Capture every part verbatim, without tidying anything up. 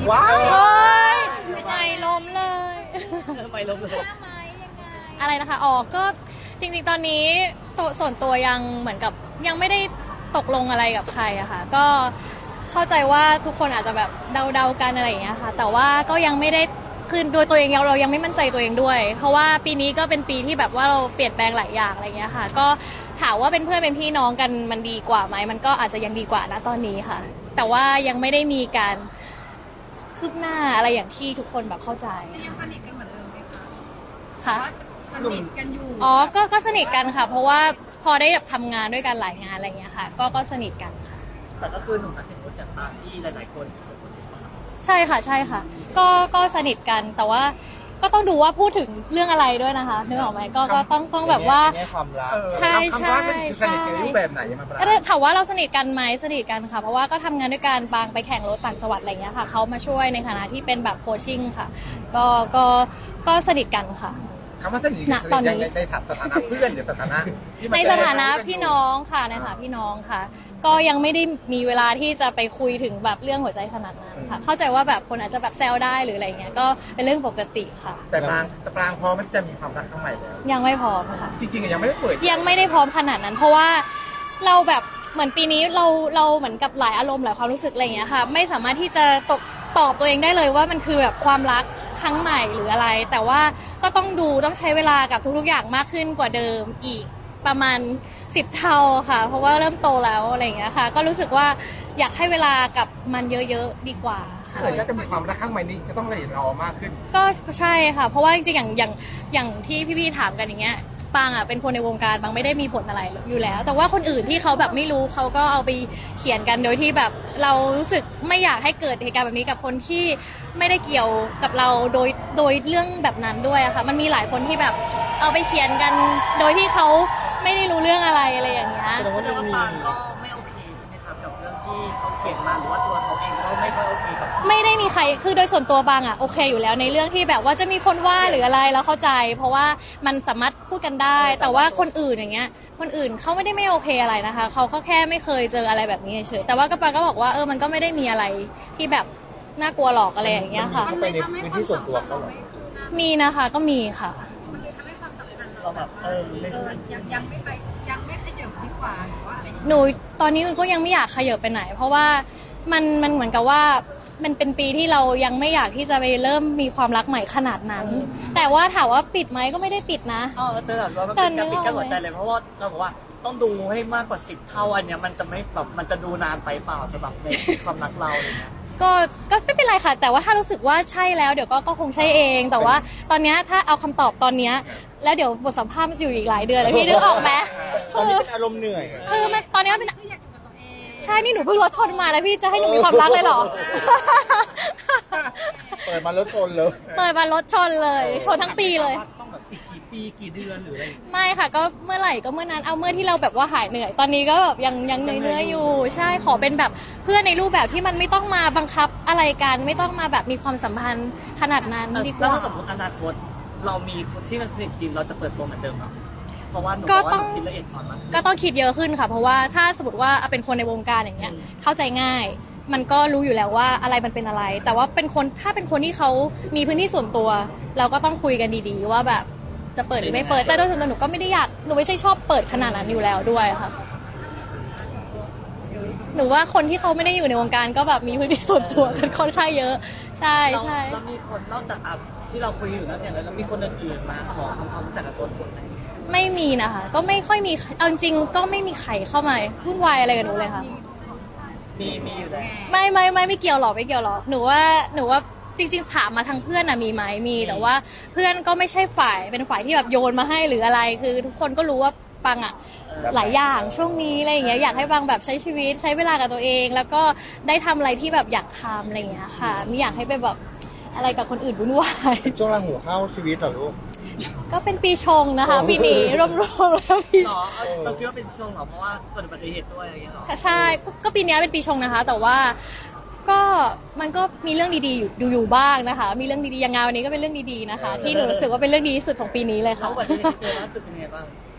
ว้าวเฮ้ยยังไงล้มเลยไปล้มเลยอะไรนะคะอ๋อก็จริงๆตอนนี้ตัวส่วนตัวยังเหมือนกับยังไม่ได้ตกลงอะไรกับใครอะค่ะก็เข้าใจว่าทุกคนอาจจะแบบเดาๆกันอะไรอย่างเงี้ยค่ะแต่ว่าก็ยังไม่ได้คือโดยตัวเองเรายังไม่มั่นใจตัวเองด้วยเพราะว่าปีนี้ก็เป็นปีที่แบบว่าเราเปลี่ยนแปลงหลายอย่างอะไรเงี้ยค่ะก็ถามว่าเป็นเพื่อนเป็นพี่น้องกันมันดีกว่าไหมมันก็อาจจะยังดีกว่านะตอนนี้ค่ะแต่ว่ายังไม่ได้มีการคืบหน้าอะไรอย่างที่ทุกคนแบบเข้าใจยังสนิทกันเหมือนเดิมไหมคะค่ะสนิทกันอยู่อ๋อก็ก็สนิทกันค่ะเพราะว่าพอได้แบบทำงานด้วยกันหลายงานอะไรเงี้ยค่ะก็ก็สนิทกันค่ะแต่ก็คือหนุ่มนักเทนนิสอย่างตามที่หลายๆคนเขาพูดถึงใช่ค่ะใช่ค่ะก็ก็สนิทกันแต่ว่าก็ต้องดูว่าพูดถึงเรื่องอะไรด้วยนะคะนึกออกไหมก็ก็ต้องต้องแบบว่าความรักใช่ใช่สนิทในรูปแบบไหนมาบ้างถามว่าเราสนิทกันไหมสนิทกันค่ะเพราะว่าก็ทำงานด้วยกันบางไปแข่งรถต่างจังหวัดอะไรเงี้ยค่ะเขามาช่วยในฐานะที่เป็นแบบโคชชิ่งค่ะก็ก็ก็สนิทกันค่ะคำว่าสนิทตอนนี้ในสถานะเพื่อนหรือสถานะในสถานะพี่น้องค่ะในฐานะพี่น้องค่ะก็ยังไม่ได้มีเวลาที่จะไปคุยถึงแบบเรื่องหัวใจขนาดนั้นค่ะเข้าใจว่าแบบคนอาจจะแบบแซวได้หรืออะไรเงี้ยก็เป็นเรื่องปกติค่ะแต่ปรางแต่ปรางพร้อมมันจะมีความรักครั้งใหม่แล้วยังไม่พร้อมค่ะจริงๆยังไม่ได้เปิดยังไม่ได้พร้อมขนาดนั้น เพราะว่าเราแบบเหมือนปีนี้เราเราเหมือนกับหลายอารมณ์หลายความรู้สึกอะไรเงี้ยค่ะไม่สามารถที่จะตกตอบตัวเองได้เลยว่ามันคือแบบความรักครั้งใหม่หรืออะไรแต่ว่าก็ต้องดูต้องใช้เวลากับทุกๆอย่างมากขึ้นกว่าเดิมอีกประมาณสิบเท่าค่ะเพราะว่าเริ่มโตแล้วอะไรอย่างเงี้ยค่ะก็รู้สึกว่าอยากให้เวลากับมันเยอะๆดีกว่าค่ะถ้าจะมีความรักครั้งใหม่นี้ก็ต้องละเอียดรอมากขึ้นก็ใช่ค่ะเพราะว่าจริงๆอย่างอย่างอย่างที่พี่ๆถามกันอย่างเงี้ยปางอ่ะเป็นคนในวงการบางไม่ได้มีผลอะไรอยู่แล้วแต่ว่าคนอื่นที่เขาแบบไม่รู้เขาก็เอาไปเขียนกันโดยที่แบบเรารู้สึกไม่อยากให้เกิดเหตุการณ์แบบนี้กับคนที่ไม่ได้เกี่ยวกับเราโดยโดยเรื่องแบบนั้นด้วยอะค่ะมันมีหลายคนที่แบบเอาไปเขียนกันโดยที่เขาไม่ได้รู้เรื่องอะไรอะไรอย่างเงี้ยแสดงว่าปางก็ไม่โอเคใช่ไหมครับกับเรื่องที่เขาเขียนมาหรือว่าตัวเขาเองก็ไม่ค่อยโอเคกับไม่ได้มีใครคือโดยส่วนตัวบางอะโอเคอยู่แล้วในเรื่องที่แบบว่าจะมีคนว่าหรืออะไรแล้วเข้าใจเพราะว่ามันสามารถพูดกันได้แต่ว่าคนอื่นอย่างเงี้ยคนอื่นเขาไม่ได้ไม่โอเคอะไรนะคะเขาก็แค่ไม่เคยเจออะไรแบบนี้เฉยแต่ว่าก็ปางก็บอกว่าเออมันก็ไม่ได้มีอะไรที่แบบน่ากลัวหรอกอะไรอย่างเงี้ยค่ะไปในพื้นที่ส่วนตัวเขามีนะคะก็มีค่ะมันเลยทำให้ความสัมพันธ์เราแบบเออยังยังไม่ไปยังไม่ขยับดีกว่าหรือว่าอะไรหนูตอนนี้หนูก็ยังไม่อยากขยับไปไหนเพราะว่ามันมันเหมือนกับว่ามันเป็นปีที่เรายังไม่อยากที่จะไปเริ่มมีความรักใหม่ขนาดนั้นแต่ว่าถามว่าปิดไหมก็ไม่ได้ปิดนะเออแต่แบบว่ามันเป็นการปิดกั้นหัวใจเลยเพราะว่าเราบอกว่าต้องดูให้มากกว่าสิบเท่าอันเนี้ยมันจะไม่แบบมันจะดูนานไปเปล่าสำหรับในความรักเราเลยนะก็ก็ไม่เป็นไรค่ะแต่ว่าถ้ารู้สึกว่าใช่แล้วเดี๋ยวก็ก็คงใช่เองแต่ว่าตอนนี้ถ้าเอาคำตอบตอนนี้แล้วเดี๋ยวบทสัมภาษณ์มันจะอยู่อีกหลายเดือนเลยพี่นึกออกไหมตอนนี้เป็นอารมณ์เหนื่อยคือตอนนี้เป็นใช่นี่หนูเพิ่งรถชนมาแล้วพี่จะให้หนูมีความรักเลยเหรอเปิดมารถชนเลยเปิดมารถชนเลยชนทั้งปีเลยต้องแบบติดกี่ปีกี่เดือนหรืออะไรไม่ค่ะก็เมื่อไหร่ก็เมื่อนั้นเอาเมื่อที่เราแบบว่าหายเหนื่อยตอนนี้ก็แบบยังยังเหนื่อยๆอยู่ใช่ขอเป็นแบบเพื่อนในรูปแบบที่มันไม่ต้องมาบังคับอะไรกันไม่ต้องมาแบบมีความสัมพันธ์ขนาดนั้นดีกว่าแล้วถ้าสมมติอนาคตเรามีคนที่สนิทจริงเราจะเปิดตัวเหมือนเดิมหรอเพราะว่าหนูว่าคิดละเอียดอ่อนมากก็ต้องคิดเยอะขึ้นค่ะเพราะว่าถ้าสมมติว่าเป็นคนในวงการอย่างเงี้ยเข้าใจง่ายมันก็รู้อยู่แล้วว่าอะไรมันเป็นอะไรแต่ว่าเป็นคนถ้าเป็นคนที่เขามีพื้นที่ส่วนตัวเราก็ต้องคุยกันดีๆว่าแบบจะเปิดหรือไม่เปิดแต่โดยส่วนตัวหนูก็ไม่ได้อยากหนูไม่ใช่ชอบเปิดขนาดนั้นอยู่แล้วด้วยค่ะหนูว่าคนที่เขาไม่ได้อยู่ในวงการก็แบบมีพื้นที่ส่วนตัวกันค่อนข้างเยอะใช่ใช่เรามีคนนอกจากที่เราคุยอยู่แล้วเนี่ยแล้วมีคนอื่นๆมาขอคำความรู้จักกับตัวคนไหนไม่มีนะคะก็ไม่ค่อยมีเอาจริงก็ไม่มีใครเข้ามาวุ่นวายอะไรกับหนูเลยค่ะมีมีอยู่แล้วไม่ไม่ไม่ไม่เกี่ยวหรอกไม่เกี่ยวหรอกหนูว่าหนูว่าจริงๆถามมาทางเพื่อนอะมีไหมมีแต่ว่าเพื่อนก็ไม่ใช่ฝ่ายเป็นฝ่ายที่แบบโยนมาให้หรืออะไรคือทุกคนก็รู้ว่าปังอะหลายอย่างช่วงนี้อะไรอย่างเงี้ยอยากให้ปังแบบใช้ชีวิตใช้เวลากับตัวเองแล้วก็ได้ทำอะไรที่แบบอยากทำอะไรอย่างเงี้ยค่ะไม่อยากให้ไปแบบอะไรกับคนอื่นวุ่นวายช่วงราหูเข้าชีวิตเหรอลูกก็เป็นปีชงนะคะปีนี้รวมๆแล้วปีชงเราคิดว่าเป็นชงเหรอเพราะว่าเกิดอุบัติเหตุด้วยอะไรอย่างเงี้ยหรอใช่ก็ปีนี้เป็นปีชงนะคะแต่ว่าก็มันก็มีเรื่องดีๆอยู่อยู่บ้างนะคะมีเรื่องดีๆอย่างงานวันนี้ก็เป็นเรื่องดีๆนะคะที่หนูรู้สึกว่าเป็นเรื่องดีที่สุดของปีนี้เลยค่ะแล้วอุบัติเหตุที่เจอล่าสุดเป็นไงบ้าง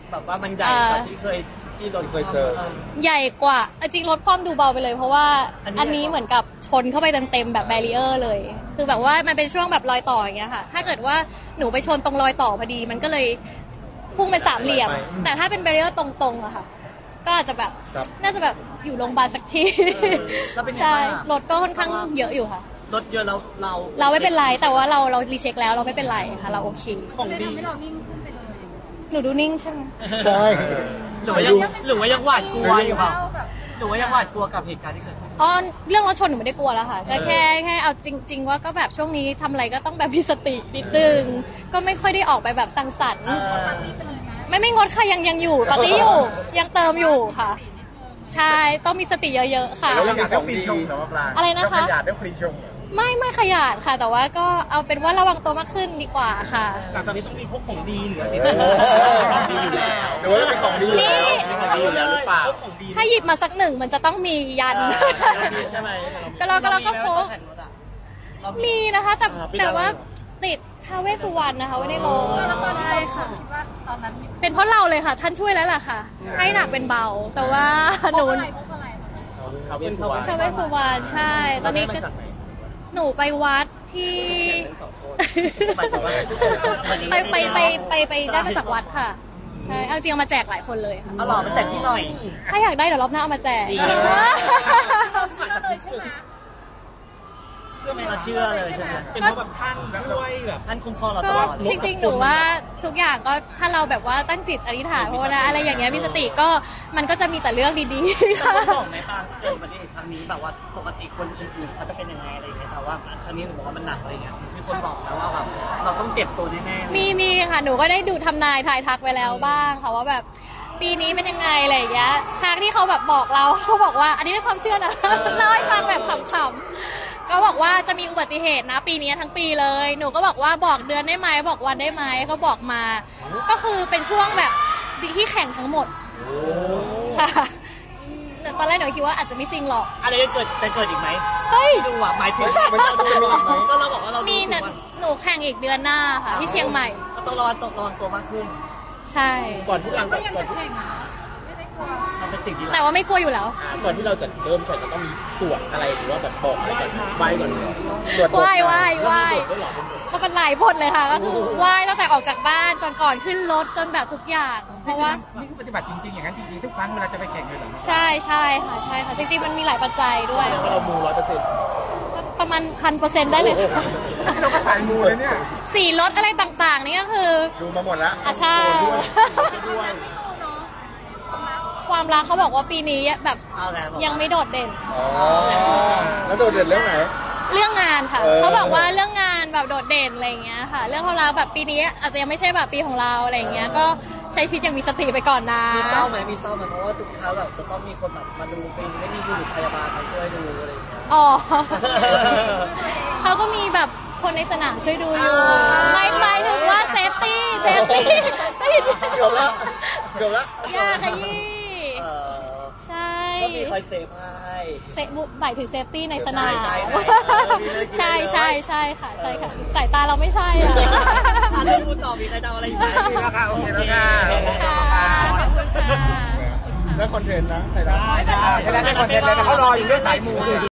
แบบว่ามันใหญ่กว่าที่เคยที่รถเคยเจอใหญ่กว่าจริงรถความดูเบาไปเลยเพราะว่าอันนี้อันนี้เหมือนกับชนเข้าไปเต็มๆแบบแบรีเออร์เลย คือแบบว่ามันเป็นช่วงแบบรอยต่ออย่างเงี้ยค่ะถ้าเกิดว่าหนูไปชนตรงรอยต่อพอดีมันก็เลยพุ่งเป็นสามเหลี่ยม แต่ถ้าเป็นแบรีเออร์ตรงๆอะค่ะก็อาจจะแบบครับน่าจะแบบอยู่โรงพยาบาลสักทีเออแล้วเป็นยังไงใช่บ้างรถก็ค่อนข้างเยอะอยู่ค่ะรถเยอะแล้วเราเราไม่เป็นไรแต่ว่าเราเรารีเช็คแล้วเราไม่เป็นไรค่ะเราโอเคของเลยดีทำให้เรานิ่งขึ้นไปเลยหนูดูนิ่งใช่ไหมใช่หรือว่ายังหรือว่ายังหวาดกลัวอยู่เปล่าเล่าแบบหรือว่ายังหวาดกลัวกับเหตุการณ์ที่เกิดขึ้นอ๋อเรื่องรถชนหนูไม่ได้กลัวแล้วค่ะก็แค่แค่เอาจริง ๆ ว่าก็แบบช่วงนี้ทำอะไรก็ต้องแบบมีสตินิดนึงก็ไม่ค่อยได้ออกไปแบบสังสรรค์ปาร์ตี้ไปเลยนะไม่ไม่งดค่ะยังยังอยู่ปาร์ตี้อยู่ยังเติมอยู่ค่ะ ใช่ต้องมีสติเยอะๆค่ะแล้วอยากได้ปรีชงเหรอมะปรางอะไรนะคะอยากได้ปรีชงเหรอไม่ไม่ขยันค่ะ แต่ว่าก็เอาเป็นว่าระวังตัวมากขึ้นดีกว่าค่ะหลังจากนี้ต้องมีพวกของดีหรืออะไรเออของดีอยู่แล้วหรือว่าเป็นของดีอยู่แล้วนี่ของดีอยู่แล้วหรือเปล่าของดีถ้าหยิบมาสักหนึ่งมันจะต้องมียันใช่ไหมก็เราก็เราก็โพสต์เรามีมีนะคะแต่แต่ว่าติดท้าวเวสสุวรรณนะคะไว้ในรถแล้วตอนที่ใช่เราค่ะคิดว่าตอนนั้นมีเป็นเพราะเราเลยค่ะ ท่านช่วยแล้วล่ะค่ะ ให้หนักเป็นเบา แต่ว่าหนูพกอะไรพกอะไรเขาเป็นเขาท้าวเวสสุวรรณใช่ ตอนนี้ก็หนูไปวัดที่สองคนหมายถึงว่าไปไปไปไปไปได้มาจากวัดค่ะใช่เอาจริงเอามาแจกหลายคนเลยค่ะเอาหล่อมาแต่ที่หน่อยถ้าอยากได้เดี๋ยวรอบหน้าเอามาแจกดีเราเชื่อเลยใช่ไหมเชื่อไหมเราเชื่อเลยใช่ไหมเป็นเพราะแบบท่านช่วยแบบท่านคุ้มครองเราตก็ลอดจริงๆหนูว่าทุกอย่างก็ถ้าเราแบบว่าตั้งจิตอธิษฐานภาวนาอะไรอย่างเงี้ยมีสติก็มันก็จะมีแต่เรื่องดีๆแต่ค่ะคนบอกไหมตามเกิดอุบัติเหตุครั้งนี้แบบว่าปกติคนอื่นๆเขาจะเป็นยังไงอะไรอย่างเงี้ยแต่ว่าครั้งนี้หนูบอกว่ามันหนักอะไรเงี้ยมีคนบอกนะว่าแบบเราต้องเจ็บตัวแน่ๆมีมีค่ะหนูก็ได้ดูทำนายทายทักไว้แล้วบ้างค่ะว่าแบบปีนี้เป็นยังไงอะไรอย่างเงี้ยทางที่เขาแบบบอกเราเขาบอกว่าอันนี้เป็นความเชื่อนะ เล่าให้ฟังแบบขำๆก็บอกว่าจะมีอุบัติเหตุนะปีนี้ทั้งปีเลยหนูก็บอกว่าบอกเดือนได้ไหมบอกวันได้ไหมก็บอกมา ก็คือเป็นช่วงแบบที่แข่งทั้งหมดค่ะตอนแรกหนูคิดว่าอาจจะไม่จริงหรอกอะไรจะเกิดจะเกิดอีกไหมเฮ้ยดูอ่ะหมายถึงมันจะมีอีกไหมก็เราบอกว่าเรามีมีนะหนูแข่งอีกเดือนหน้าค่ะ ที่เชียงใหม่ก็ต้องระวังตัวระวังตัวมากขึ้นใช่ก่อนที่เราก็ยังก่อจะนที่แข่งอ่ะไม่ไม่กลัวมันเป็นสิ่งที่แต่ว่าไม่กลัวอยู่แล้วก่อนที่เราจะเริ่มแข่งเราต้องมีสวดอะไรหรือว่าแบบบอกอะไรกันไหว้ก่อนตรวจไหว้ไหว้ไหว้ด้วยเหรอก็เป็นหลายบทเลยค่ะ ก็คือไหว้ตั้งแต่ออกจากบ้านจนก่อนขึ้นรถจนแบบทุกอย่าง เพราะว่านี่คือปฏิบัติจริงๆอย่างนั้นจริงๆทุกครั้งเวลาจะไปแข่งเลยเหรอใช่ใช่ค่ะใช่ค่ะ จริงๆมันมีหลายปัจจัยด้วยเรามูร้อยเปอร์เซ็นต์ประมาณพันเปอร์เซ็นต์ได้เลยค่ะเราก็สายมูเลยเนี่ยสีรถอะไรต่างๆ นี่ก็คือดูมาหมดแล้วอ่ะใช่ด้วยความรักเขาบอกว่าปีนี้แบบเอาแล้วยังไม่โดดเด่นอ๋อแล้วโดดเด่นเรื่องไหนเรื่องงานค่ะเออเขาบอกว่าเรื่องงานแบบโดดเด่นอะไรอย่างเงี้ยค่ะ เรื่องของเราแบบปีนี้อาจจะยังไม่ใช่แบบปีของเราอะไรอย่างเงี้ย ก็ใช้ชีวิตอย่างมีสติไปก่อนนะมีเศร้าไหมมีเศร้าไหมเพราะว่าทุกครั้งแบบจะต้องมีคนแบบมาดูปีนี้ไม่มีบุรุษพยาบาลมาช่วยดูอะไรอย่างเงี้ยอ๋อ เขาก็มีแบบคนในสนามช่วยดูอยู่ไม่หมายถึงว่าเซฟตี้เซฟตี้จะเห็นเกือบละเกือบละยาขยี้เออใช่ก็มีคอยเซฟให้เซฟหมายถึงเซฟตี้ในสนามใช่ใช่ใช่ใช่ใช่ค่ะใช่ค่ะสายตาเราไม่ใช่อะอ่ะเรื่องพูดต่อมีใครจะเอาอะไรอีกไหมโอเคแล้วค่ะโอเคแล้วค่ะค่ะขอบคุณค่ะแล้วคอนเทนต์นะใครได้ไม่ได้คอนเทนต์เลยนะเขารออยู่เรื่องสายมู